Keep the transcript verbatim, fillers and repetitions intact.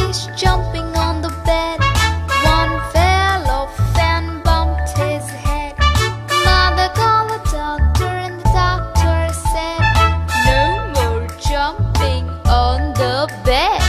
boys jumping on the bed. One fell off and bumped his head. Mother called the doctor and the doctor said, "No more jumping on the bed."